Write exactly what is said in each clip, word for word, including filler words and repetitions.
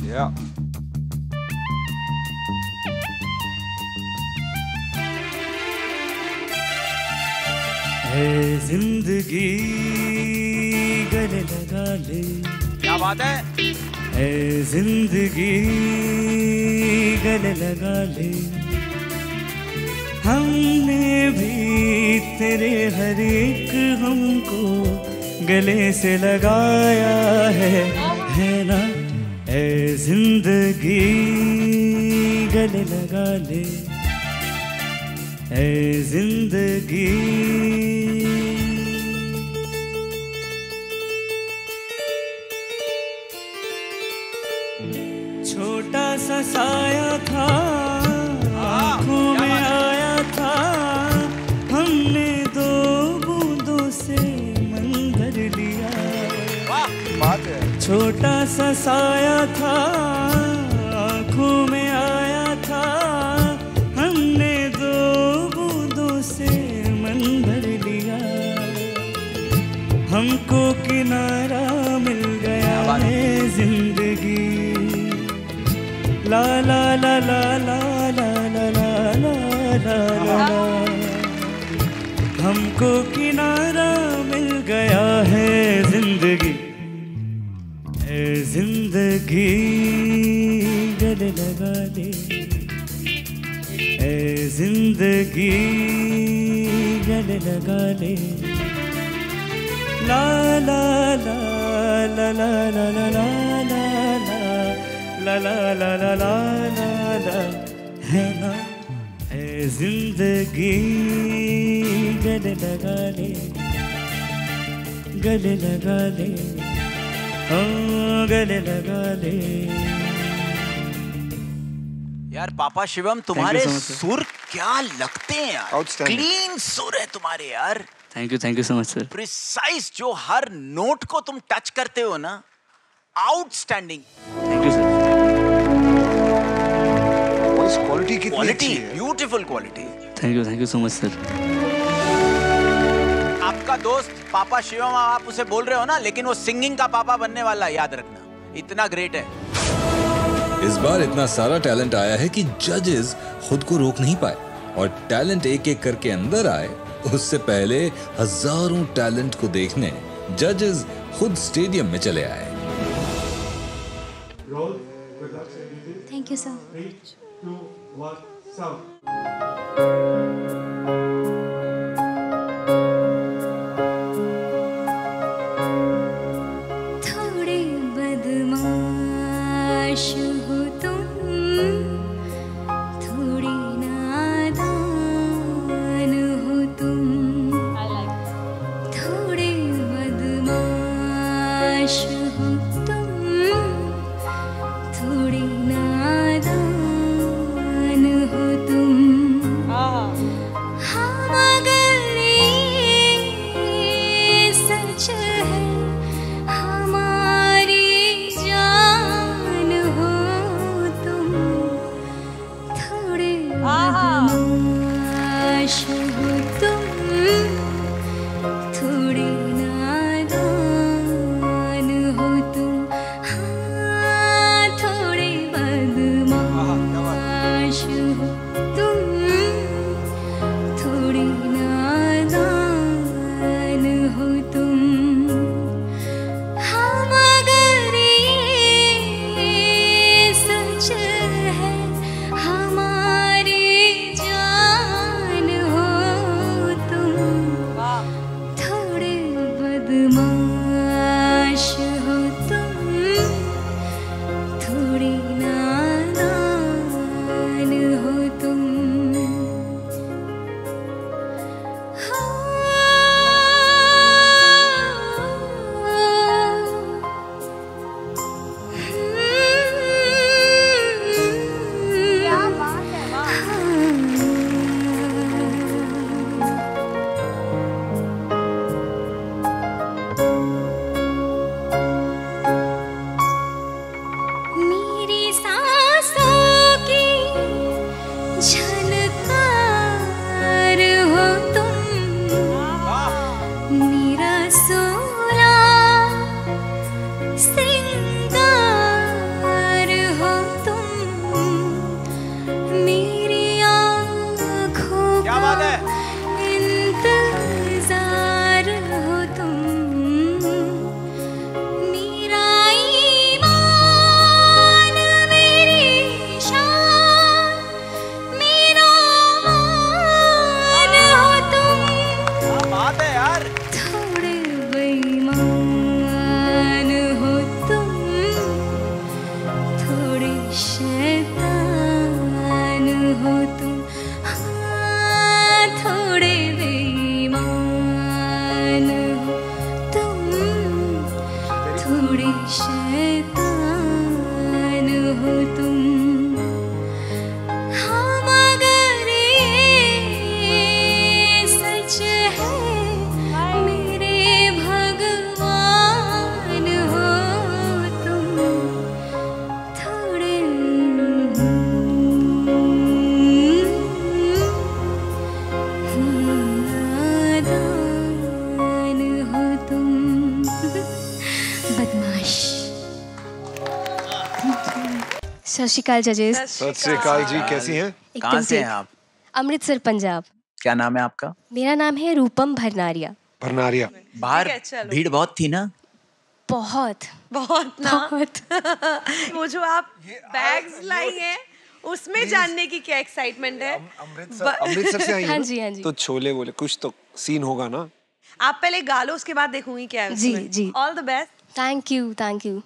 Yeah. है जिंदगी गले लगा ले। क्या बात है? है जिंदगी गले लगा ले। हमने भी तेरे हर एक हमको गले से लगाया है, है ना? है जिंदगी गले लगा ले। है जिंदगी छोटा सा साया था, आँखों में आया था, हमने दो बूंदों से मन भर लिया। बात है। छोटा सा साया था, आँखों में आया था, हमने दो बूंदों से मन भर लिया। हमको किनारा मिल गया है जिंदगी। ला ला ला ला ला ला ला ला ला ला ला। हमको किनारा मिल गया है जिंदगी। है जिंदगी गले लगा ले। है जिंदगी गले लगा ले। ला ला ला ला ला ला ला ला ला ला ला ला ला ला ला ला। है ना? है जिंदगी गले लगा ले। गले लगा ले। ओ गले लगा ले। यार पापा शिवम, तुम्हारे सुर क्या लगते हैं यार। क्लीन सुर है तुम्हारे यार। Thank you thank you so much sir. Precise, जो हर नोट को तुम टच करते हो ना, outstanding. Thank you sir. Voice quality कितनी क्वालिटी, अच्छी है। Beautiful quality. Thank you thank you so much sir. आपका दोस्त पापा शिवम, आप उसे बोल रहे हो ना, लेकिन वो सिंगिंग का पापा बनने वाला, याद रखना। इतना ग्रेट है। इस बार इतना सारा टैलेंट आया है कि जजेस खुद को रोक नहीं पाए और टैलेंट एक एक करके अंदर आए। उससे पहले हजारों टैलेंट को देखने जजेस खुद स्टेडियम में चले आए। Thank you sir. थोड़े बदमाश हो तुम, थोड़ी नादान हो तुम। थोड़े बदमाश हो तुम, थोड़ी नादान हो तुम। सत श्री अकाल जजेस। सत श्री अकाल जी, कैसी हैं? कहाँ से हैं आप? अमृतसर, पंजाब। क्या नाम है आपका? मेरा नाम है रूपम भरनारिया। भरनारिया। बाहर भीड़ बहुत थी ना? बहुत बहुत ना बहुत। वो जो आप बैग्स लाई हैं उसमें जानने की क्या एक्साइटमेंट है? अमृतसर अमृतसर से आई हैं? हाँ जी हाँ जी। तो छोले बोले कुछ तो सीन होगा ना? आप पहले गा लो, उसके बाद देखूंगी क्या है उसमें। जी जी। All the best. Thank you thank you.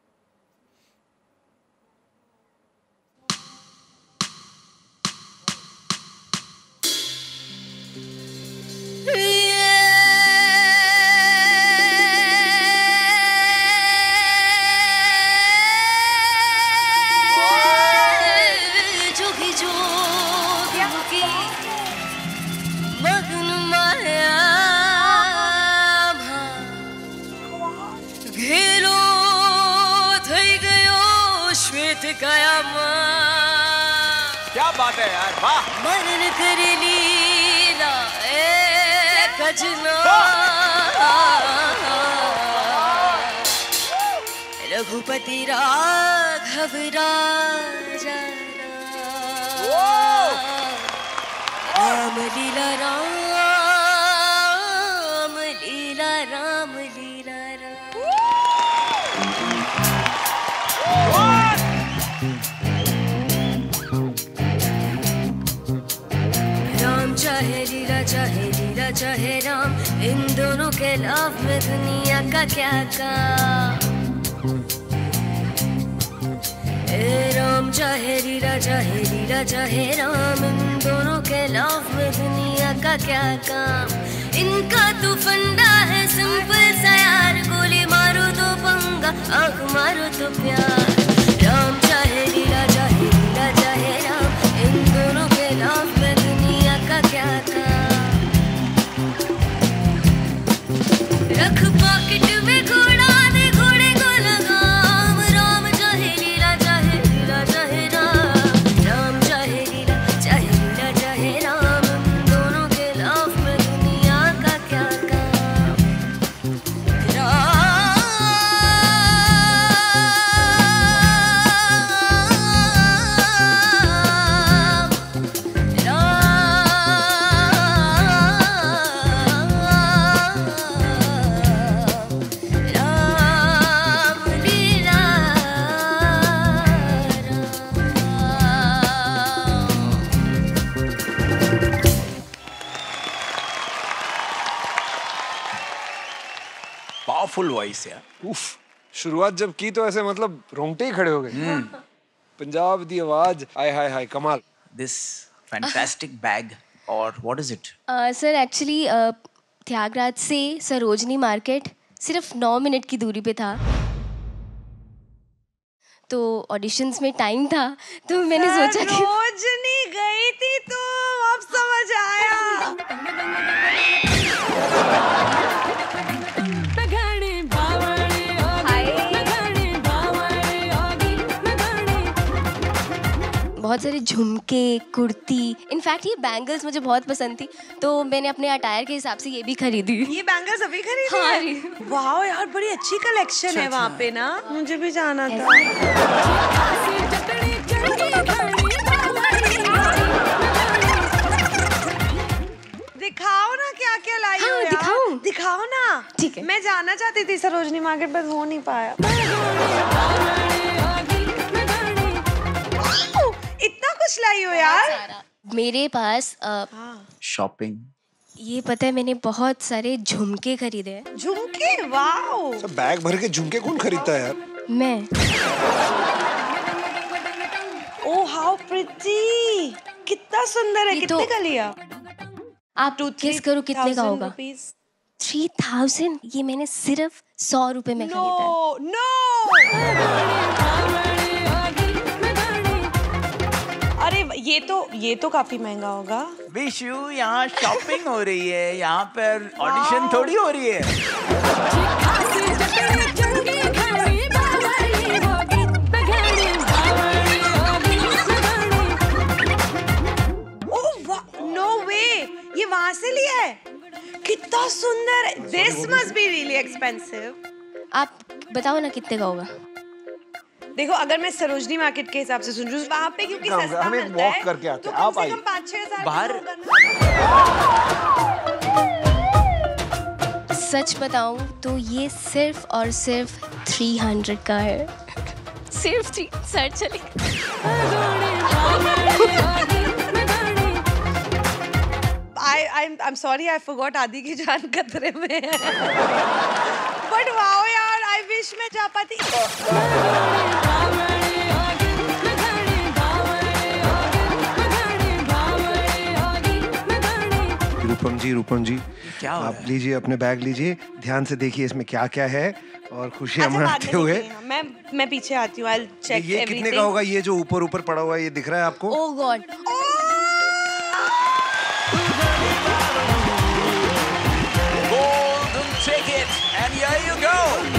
क्या बात है यार, वाह। मरन कर लीला ए कजना रघुपति राघव राजा राम लीला राम लीला राम लीला राम चाहे लीला चाहे लीला चाहे राम, इन दोनों के लव में दुनिया का क्या काम। ए राम चाहे लीला चाहे लीला चाहे राम, इन दोनों के लव में दुनिया का क्या काम। इनका तो फंडा है सिंपल सा यार, गोली मारो तो पंगा, आंख मारो तो प्यार। राम चाहे लीला चाहे लीला चाहे राम, इन दोनों के लव में दुनिया का क्या काम। रख पॉकेट में घोड़ा दे घोड़े को लगाम, राम चाहे लीला चाहे लीला चाहे राम, राम चाहे लीला चाहे लीला चाहे राम, दोनों के लव में दुनिया का क्या काम। राम पावरफुल वॉइस यार। उफ, शुरुआत जब की तो ऐसे मतलब रोंगटे ही खड़े हो गए। पंजाब दी आवाज, आय हाय हाय, कमाल। दिस फैंटास्टिक बैग, और what is it? Sir actually Tyagaraj से सरोजनी मार्केट सिर्फ नौ मिनट की दूरी पे था, तो ऑडिशंस में टाइम था तो मैंने सोचा कि सरोजनी गई थी तो अब समझ आया। बहुत सारे झुमके, कुर्ती, इनफैक्ट ये बैंगल्स मुझे बहुत पसंद थी, तो मैंने अपने अटायर के हिसाब से ये भी खरीदी। ये बैंगल्स अभी खरीदी? हाँ, है? वाओ यार, बड़ी अच्छी कलेक्शन है वहाँ पे ना, मुझे भी जाना था। दिखाओ ना क्या क्या लाई हो यार। दिखाऊं? दिखाओ ना। ठीक है। मैं जाना चाहती थी सरोजनी मार्केट, पर हो नहीं पाया। इतना कुछ लाई हो यार। मेरे पास शॉपिंग, ये पता है मैंने बहुत सारे झुमके खरीदे हैं। झुमके? वाओ। सब बैग भर के झुमके कौन खरीदता है यार? मैं। ओह हाउ प्रिटी, कितना सुंदर है। ये कितने तो- का लिया? आप गेस करो कितने का होगा? Three thousand. ये मैंने सिर्फ सौ रुपए में खरीदा है। No no. अरे ये तो ये तो काफी महंगा होगा। विशु, यहाँ शॉपिंग हो रही है, यहाँ पर ऑडिशन थोड़ी हो रही है। नो वे, ये वहां से लिया है? कितना सुंदर है। This must be really expensive. आप बताओ ना कितने का होगा? देखो अगर मैं सरोजनी मार्केट के हिसाब से सुन रही हूँ वहाँ पे क्योंकि सस्ता हम एक मिलता वॉक है, करके आते तो हैं। कम आप से आइए। कम पाँच छह हजार बाहर- का होगा ना। सच बताऊं तो ये सिर्फ और सिर्फ थ्री हंड्रेड का है। सिर्फ थ्री सर चले I I'm I'm sorry I forgot आदि की जान खतरे में है। But wow यार I wish मैं जा पाती। रूपम जी रूपम जी क्या हो रहा आप है? लीजिए अपने बैग लीजिए, ध्यान से देखिए इसमें क्या क्या है और खुशियां अच्छा, बाद मनाते में हुए। देखिए, मैं मैं पीछे आती हूँ। I'll check ये कितने का होगा? ये जो ऊपर ऊपर पड़ा हुआ है ये दिख रहा है आपको? Oh god. Golden ticket, and here you go.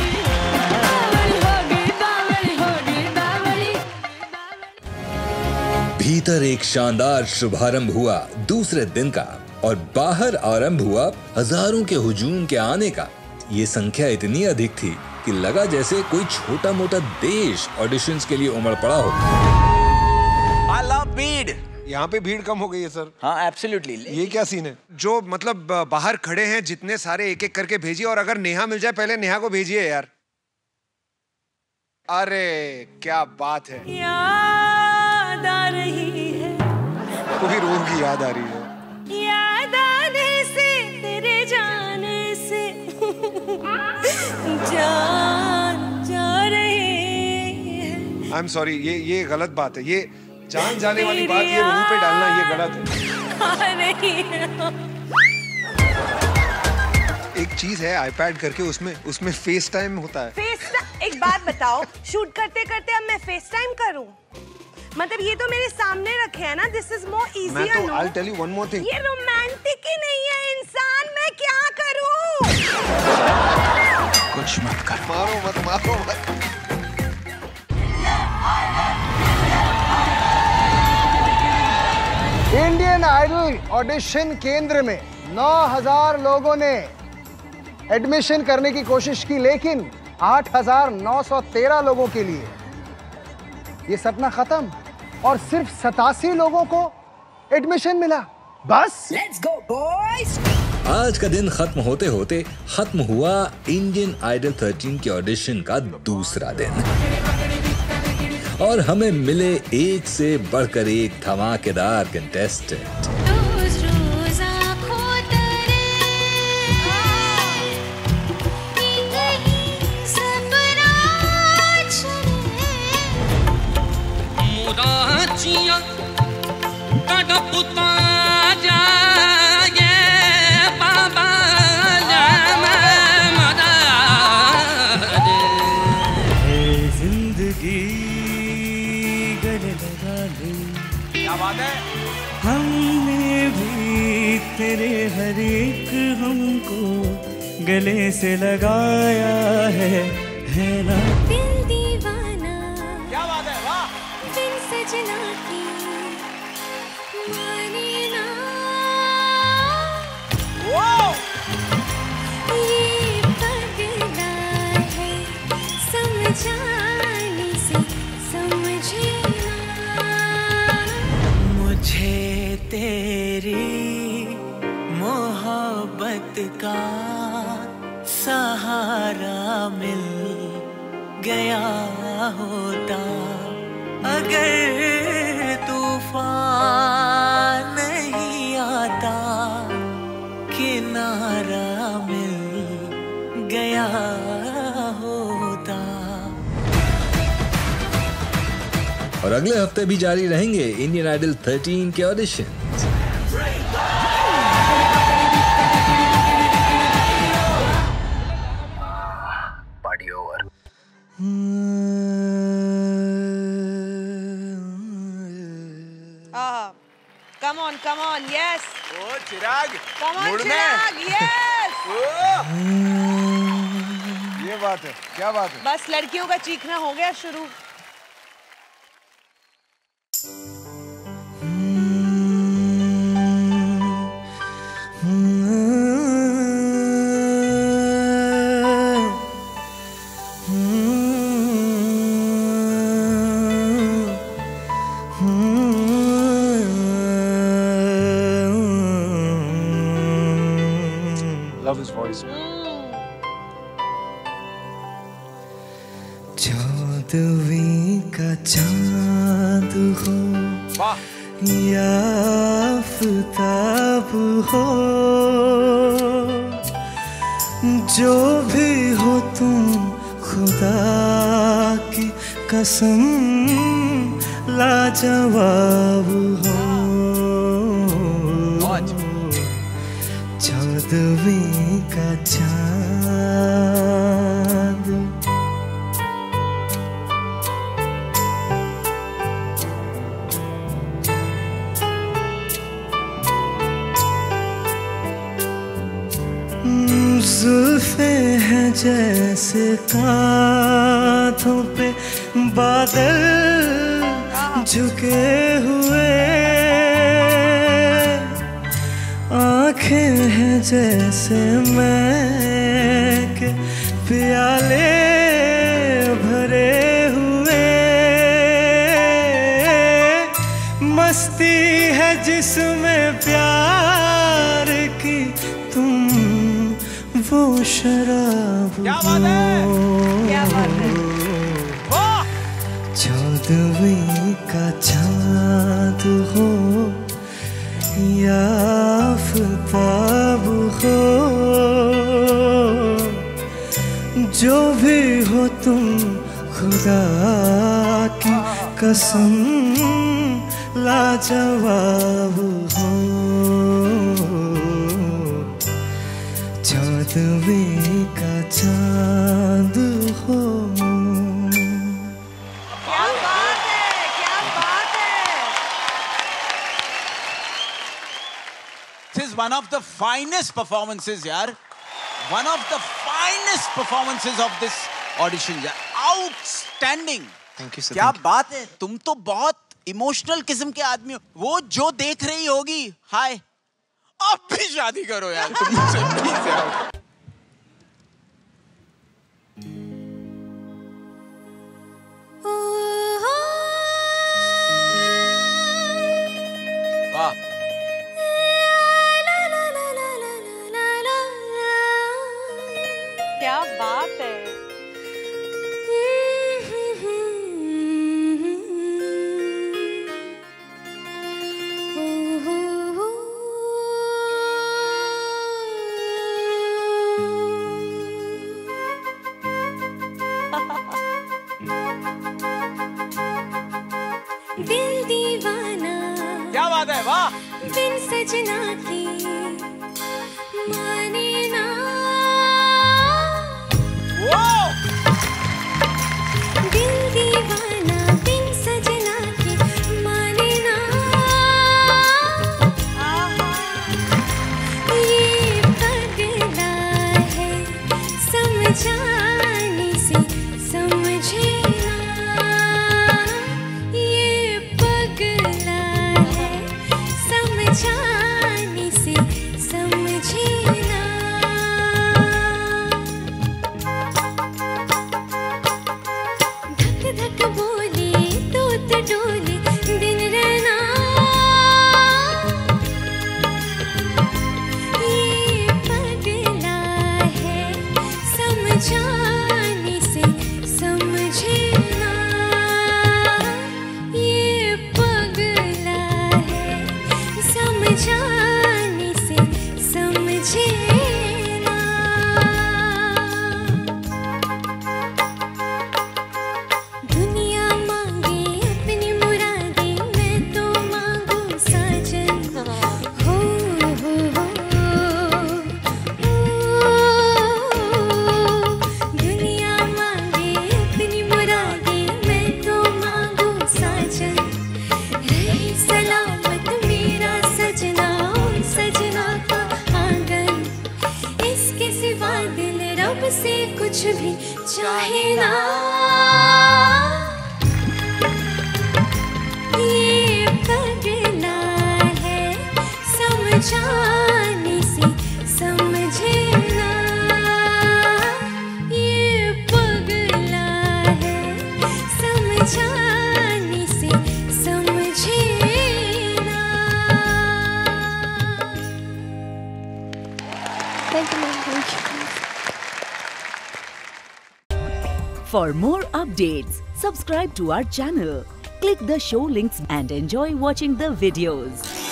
भीतर एक शानदार शुभारंभ हुआ दूसरे दिन का और बाहर आरंभ हुआ हजारों के हुजूम के आने का। ये संख्या इतनी अधिक थी कि लगा जैसे कोई छोटा मोटा देश ऑडिशंस के लिए उमड़ पड़ा हो। I love भीड़। यहाँ पे भीड़ कम हो गई है सर। हाँ एब्सोल्युटली। ये क्या सीन है? जो मतलब बाहर खड़े हैं जितने सारे एक एक करके भेजिए, और अगर नेहा मिल जाए पहले नेहा को भेजिए यार। अरे क्या बात है। याद आ रही है, को भी रूह की याद आ रही है। याद आने से तेरे जाने से जान जा रही है। आई एम सॉरी, ये ये गलत बात है। ये जान जाने वाली बात ये रूह पे डालना ये गलत है। आ रही है। एक चीज है आईपैड करके, उसमें उसमें फेस टाइम होता है। फेस एक बात बताओ, शूट करते करते अब मैं फेस टाइम करूं? मतलब ये तो मेरे सामने रखे हैं ना, दिस इज मोर इजी। मैं तो I'll tell you one more thing। ये रोमांटिक ही नहीं है इंसान, मैं क्या करूं? कुछ मत कर। मारो मत मारो मत। इंडियन आइडल ऑडिशन केंद्र में नौ हज़ार लोगों ने एडमिशन करने की कोशिश की, लेकिन आठ हज़ार नौ सौ तेरह लोगों के लिए ये सपना खत्म और सिर्फ सतासी लोगों को एडमिशन मिला। बस लेट्स गो बॉयज। आज का दिन खत्म होते होते खत्म हुआ इंडियन आइडल तेरह के ऑडिशन का दूसरा दिन, और हमें मिले एक से बढ़कर एक धमाकेदार कंटेस्टेंट। रोज रोज आँखों तरे यही सपना चले। मुराचिया तड़पता जाए बाबा जाम मदा है जिंदगी गले लगा ले। क्या बात है? हमने भी तेरे हर एक हमको गले से लगाया है, है ना? दिल दीवाना क्या बात है? वाह। बिन सजना की माने ना। वाओ। ये पगला है समझाने से समझे ना। मुझे तेरी मोहब्बत का सहारा मिल गया होता, अगर तूफान नहीं आता किनारा मिल गया होता। और अगले हफ्ते भी जारी रहेंगे इंडियन आइडल तेरह के ऑडिशन। Party over. Ah, come on, come on, yes. Oh Chirag. Come on, mood में। चिराग, yes. ओ। ये बात है, क्या बात है? बस लड़कियों का चीखना हो गया शुरू। love his voice. चौदहवीं का चाँद हो या आफ़ताब हो, जो भी हो तुम खुदा की कसम लाजवाब हो। चौदहवीं का चाँद जुल्फे हैं जैसे कांधों पे बादल झुके हुए, आँखें हैं जैसे मैं के प्याले भरे हुए, मस्ती है जिसमें प्यार की तुम वो शराब हो। क्या बात है? क्या बात है? चौदहवीं का चाँद हो या आफ़ताब हो, जो भी हो तुम खुदा की कसम लाजवाब हो। चौदहवीं का चाँद हो। क्या बात है, क्या बात है। This is one of the finest performances, yaar. One of the finest performances of this audition, yaar. Outstanding. Thank you, sir. क्या बात है, तुम तो बहुत इमोशनल किस्म के आदमी हो। वो जो देख रही होगी, हाय अब भी शादी करो यार तुम मुझसे प्लीज यार। वाह, क्या बात है। दिल दीवाना, क्या बात है, वाह। बिन सजना की माने ना, दिल दीवाना बिन सजना की माने ना, ये पगला है समझाने से समझे ना, ये पगला है समझाने से समझे ना। धक धक बोले तोत डोले दिन रहना, ये पगला है समझाने से समझे ना, ये पगला है समझाने से समझे ना। दुनिया मांगे अपनी मुरादे, मैं तो मांगू साजन। हो हो हो दुनिया मांगे अपनी मुरादे, मैं तो मांगू साजन। रहे सलामत मेरा सजना, सजना का आंगन, इसके सिवा दिल रब से कुछ भी चाहे ना, ये पगला है समझाने से समझे ना, ये पगला है समझाने से समझे ना। Thank you, ma'am. For more updates, subscribe to our channel, click the show links and enjoy watching the videos.